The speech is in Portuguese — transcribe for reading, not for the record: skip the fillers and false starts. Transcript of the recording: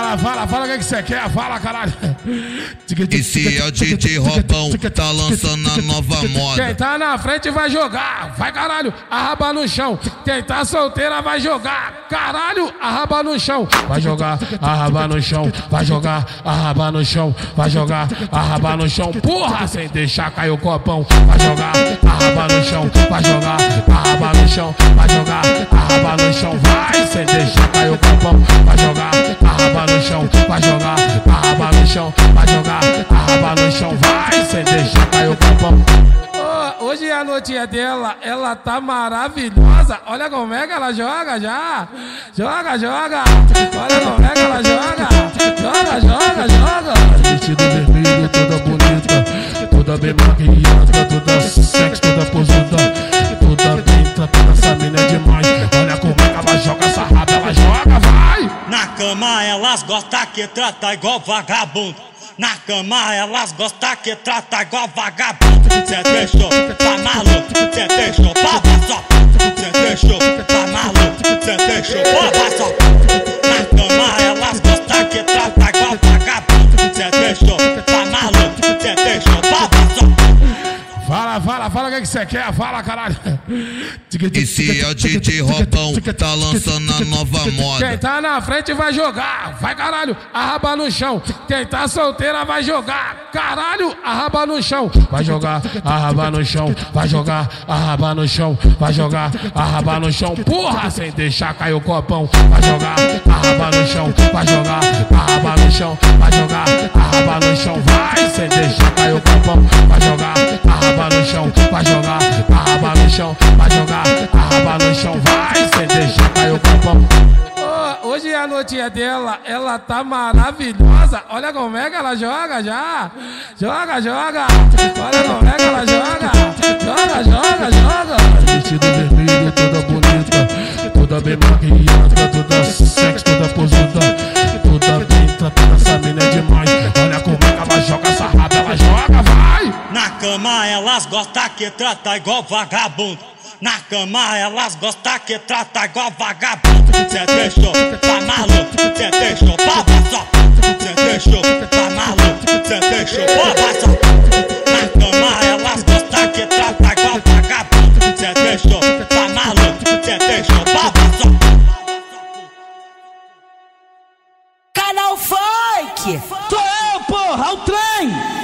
Fala o que você quer, fala, caralho. Esse é o DJ Robão, tá lançando a nova moda. Quem tá na frente vai jogar, vai caralho, arraba no chão. Quem tá solteira vai jogar, caralho, arraba no chão. Vai jogar, arraba no chão, vai jogar, arraba no chão, vai jogar, arraba no chão. Porra, sem deixar cair o copão. Vai jogar, arraba no chão, vai jogar, arraba no chão, vai jogar, arraba no chão. Vai, sem deixar cair o copão. Vai jogar, arraba no chão, vai jogar, arraba no chão, vai jogar, arraba no chão. Vai, sem deixar cair o copão. Hoje a noite é dela, ela tá maravilhosa. Olha como é que ela joga já. Joga. Olha como é que ela joga. Joga. Vestido vermelho, toda bonita, toda bem maquiada, toda sexy, toda posuda, toda bem tratada. Essa mina é demais. Olha como é que ela joga essa raba, ela joga, vai. Na cama elas gostam que trata igual vagabundo. Na cama elas gostam que trata igual vagabundo. Cê deixou, tá maluco, cê deixou, pava só. Cê deixou, tá maluco, cê deixou, pava só. Na cama elas gostam que trata igual vagabundo. Cê deixou, tá maluco, cê deixou, pava só. Fala o que você quer, fala, caralho. Esse é o DJ Robão, tá lançando a nova moda. Quem tá na frente vai jogar, vai caralho, arraba no chão. Quem tá solteira vai jogar, caralho, arraba no chão. Vai jogar, arraba no chão, vai jogar, arraba no chão, vai jogar, arraba no chão. Porra, sem deixar cair o copão. Vai jogar, arraba no chão, vai jogar, arraba no chão, vai jogar, arraba no chão. Vai, sem deixar cair o copão. Vai jogar, arraba no chão, vai jogar, arraba no chão, vai jogar, arraba no chão. Vai, sem deixar cair o copão. Hoje a noite é dela, ela tá maravilhosa. Olha como é que ela joga já. Joga. Olha como é que ela joga. Joga. Vestido vermelho, toda bonita, toda bem maquiada, toda sexy, toda posuda, toda bem tratada. Essa mina é demais. Olha como é que ela joga essa raba, ela joga, vai. Na cama elas gostam que trata igual vagabundo. Na cama elas gostam que trata igual vagabundo. Cê deixou, tá maluco, cê deixou, pava só. Cê deixou, tá maluco, cê deixou, pava só. Na cama elas gostam que trata igual vagabundo. Cê deixou, tá maluco, cê deixou, pava só. Canal Funk! Sou eu, porra, o trem!